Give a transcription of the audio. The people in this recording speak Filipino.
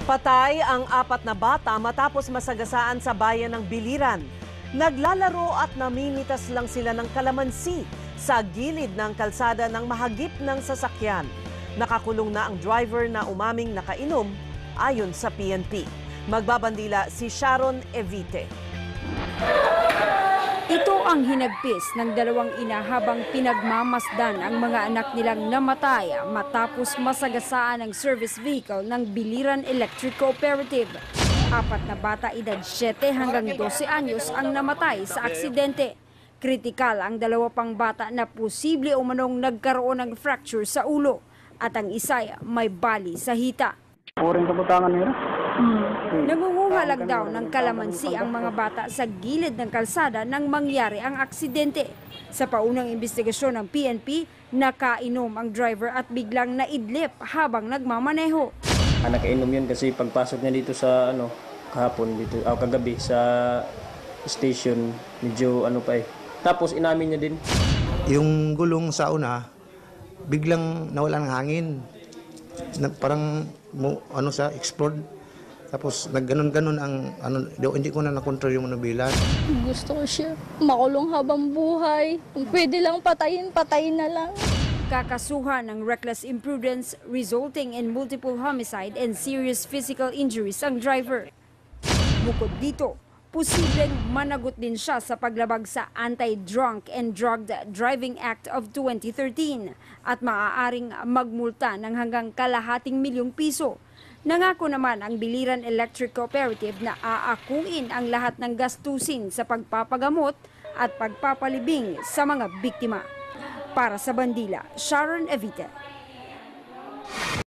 Patay ang 4 na bata matapos masagasaan sa bayan ng Biliran. Naglalaro at namimitas lang sila ng kalamansi sa gilid ng kalsada ng mahagip ng sasakyan. Nakakulong na ang driver na umaming nakainom ayon sa PNP. Magbabandila si Sharon Evite. Ito ang hinagpis ng dalawang ina habang pinagmamasdan ang mga anak nilang namatay matapos masagasaan ang service vehicle ng Biliran Electric Cooperative. 4 na bata edad 7 hanggang 12 anyos ang namatay sa aksidente. Kritikal ang 2 pang bata na posible umanong nagkaroon ng fracture sa ulo at ang isa may bali sa hita. Nangunguhalag daw ng kalamansi ang mga bata sa gilid ng kalsada nang mangyari ang aksidente. Sa paunang investigasyon ng PNP, nakainom ang driver at biglang naidlip habang nagmamaneho. Nakainom yun kasi pagpasok niya dito sa kahapon dito kagabi sa station, medyo Tapos inamin niya din. Yung gulong sa una biglang nawala ng hangin. Parang explode. Tapos nagganon-ganon ang hindi ko na nakontrol yung manubilan. Gusto ko siya makulong habang buhay. Kung pwede lang patayin na lang. Kakasuhan ng reckless imprudence resulting in multiple homicide and serious physical injuries ang driver. Bukod dito, posibleng managot din siya sa paglabag sa Anti-Drunk and Drugged Driving Act of 2013 at maaaring magmulta ng hanggang ₱250,000. Nangako naman ang Biliran Electric Cooperative na aakuin ang lahat ng gastusin sa pagpapagamot at pagpapalibing sa mga biktima. Para sa Bandila, Sharon Evite.